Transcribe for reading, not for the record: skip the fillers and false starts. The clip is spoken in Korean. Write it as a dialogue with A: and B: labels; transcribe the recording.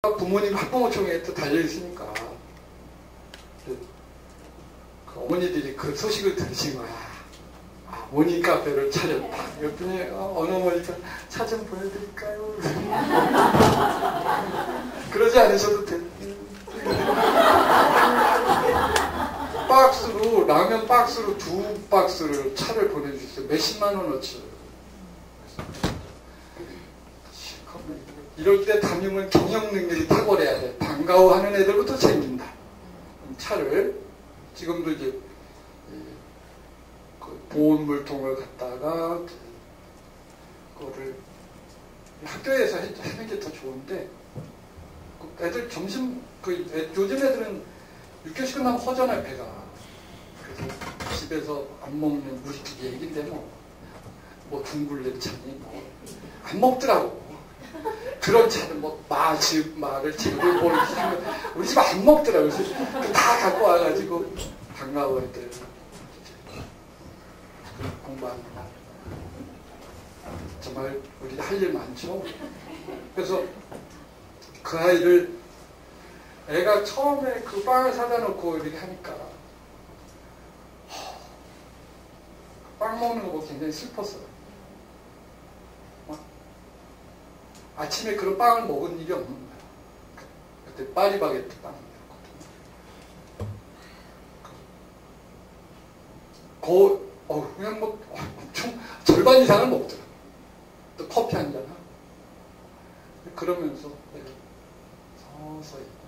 A: 부모님 학부모총회에 또 달려있으니까 그 어머니들이 그 소식을 들으신 거야. 아, 모닝 카페를 차렸다. 그랬더니 어느 어머니가 차 좀 보여드릴까요? 그러지 않으셔도 돼. 박스로 라면 박스로 2박스를 차를 보내주셨어요. 몇십만 원어치. 이럴 때 담임은 경영 능력이 탁월해야 돼. 반가워하는 애들부터 챙긴다. 차를 지금도 이제 그 보온 물통을 갖다가 그거를 학교에서 하는 게 더 좋은데 애들 점심 요즘 애들은 6교시 끝나면 허전해 배가. 그래서 집에서 안 먹는 우리끼리 얘기인데 뭐 둥글레 차니 안 먹더라고. 그런 차는 마를 제대로 보내주시면 우리 집 안 먹더라고요. 그래서 다 갖고 와가지고 반가워했대요. 공부합니다. 정말 우리 할 일 많죠. 그래서 그 아이를 애가 처음에 그 빵을 사다 놓고 이렇게 하니까 빵 먹는 거 보고 굉장히 슬펐어요. 아침에 그런 빵을 먹은 일이 없는 거야. 그때 파리바게뜨 빵이었거든요. 그냥 엄청 절반 이상을 먹더라. 또 커피 한 잔 하고. 그러면서 서서히